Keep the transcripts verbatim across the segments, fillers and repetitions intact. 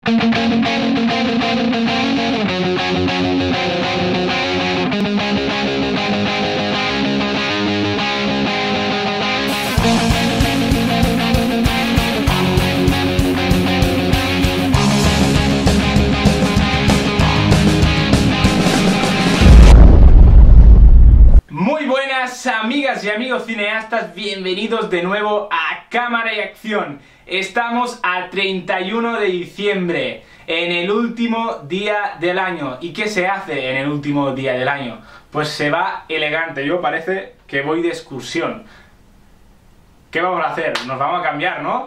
Muy buenas amigas y amigos cineastas, bienvenidos de nuevo a Cámara y Acción. Estamos a treinta y uno de diciembre, en el último día del año. ¿Y qué se hace en el último día del año? Pues se va elegante. Yo parece que voy de excursión. ¿Qué vamos a hacer? Nos vamos a cambiar, ¿no?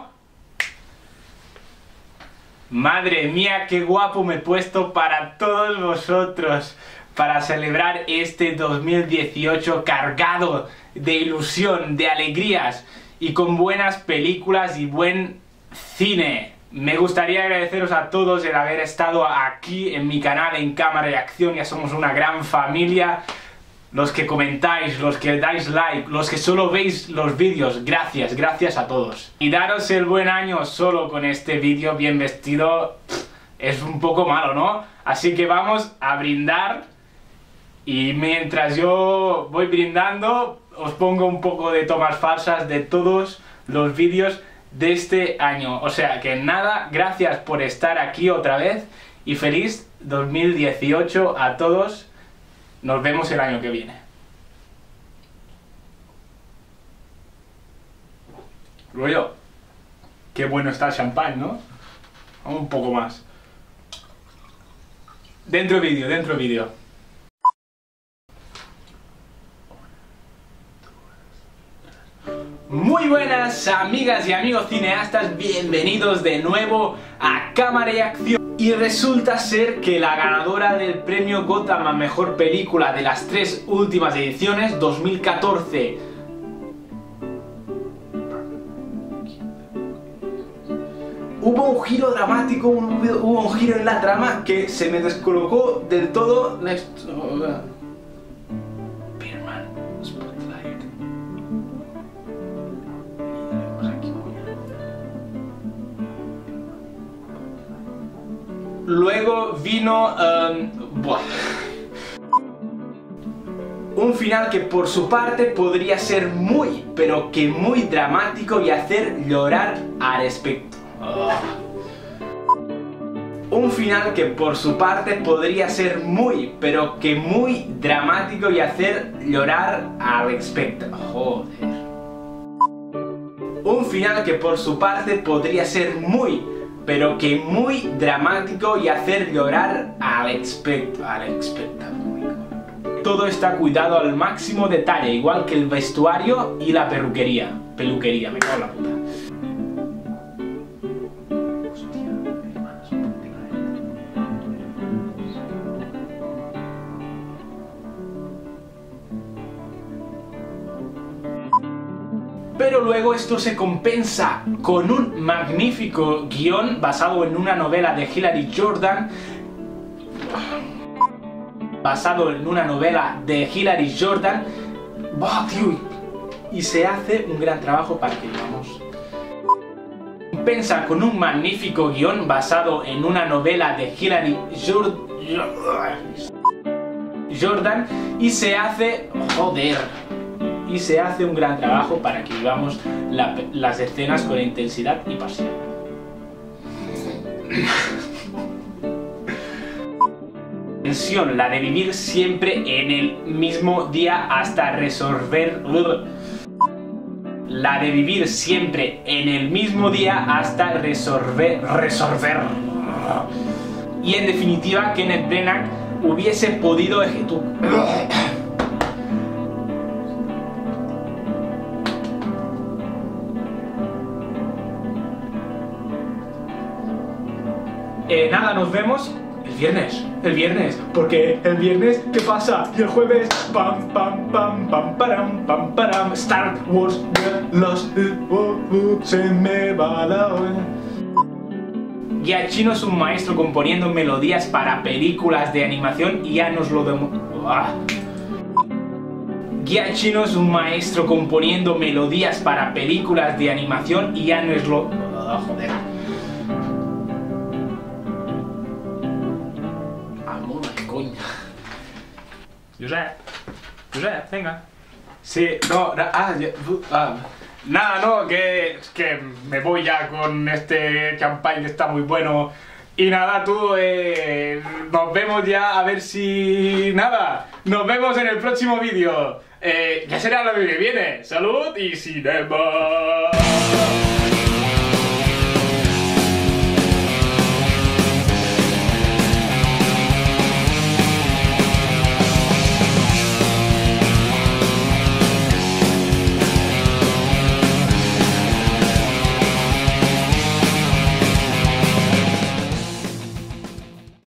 Madre mía, qué guapo me he puesto para todos vosotros, para celebrar este dos mil dieciocho cargado de ilusión, de alegrías y con buenas películas y buen cine. Me gustaría agradeceros a todos el haber estado aquí en mi canal en Cámara y Acción. Ya somos una gran familia. Los que comentáis, los que dais like, los que solo veis los vídeos, gracias, gracias a todos. Y daros el buen año solo con este vídeo bien vestido es un poco malo, ¿no? Así que vamos a brindar. Y mientras yo voy brindando, os pongo un poco de tomas falsas de todos los vídeos de este año. O sea que nada, gracias por estar aquí otra vez y feliz dos mil dieciocho a todos. Nos vemos el año que viene. Rollo, qué bueno está el champán, ¿no? Un poco más. Dentro vídeo, dentro vídeo. Muy buenas amigas y amigos cineastas, bienvenidos de nuevo a Cámara y Acción. Y resulta ser que la ganadora del premio Gotham a Mejor Película de las tres últimas ediciones, dos mil catorce, hubo un giro dramático, un, hubo un giro en la trama que se me descolocó del todo. Luego vino um, buah. un final que por su parte podría ser muy, pero que muy dramático y hacer llorar al espectador. Oh. Un final que por su parte podría ser muy, pero que muy dramático y hacer llorar al espectador. Joder. Un final que por su parte podría ser muy, pero que muy dramático y hacer llorar al espectador. Al espectador. Todo está cuidado al máximo detalle, igual que el vestuario y la peluquería. Peluquería, me cago en la puta. Pero luego esto se compensa con un magnífico guión basado en una novela de Hilary Jordan. Basado en una novela de Hilary Jordan. ¡Bah, tío! Y se hace un gran trabajo para que vamos. Compensa con un magnífico guión basado en una novela de Hilary Jordan. Y se hace... ¡Joder! Y se hace un gran trabajo para que vivamos la, las escenas con intensidad y pasión. Tensión, la de vivir siempre en el mismo día hasta resolver. La de vivir siempre en el mismo día hasta resolver. resolver. Y en definitiva, Kenneth Branagh hubiese podido ejecutar. Eh, nada, nos vemos el viernes, el viernes, porque el viernes, ¿qué pasa? Y el jueves, pam, pam, pam, pam, param, pam, param, Star Wars, los, uh, uh, se me va la olla. Giacchino es un maestro componiendo melodías para películas de animación y ya nos lo demuestra. Giacchino es un maestro componiendo melodías para películas de animación y ya nos lo... Oh, joder. coño. Josep, Josep, venga. Sí, no, na- ah, ya, uh, ah, nada, no, que, que me voy ya con este champán que está muy bueno. Y nada, tú, eh, nos vemos ya a ver si... Nada, nos vemos en el próximo vídeo. Eh, ya será lo que viene. Salud y cinema.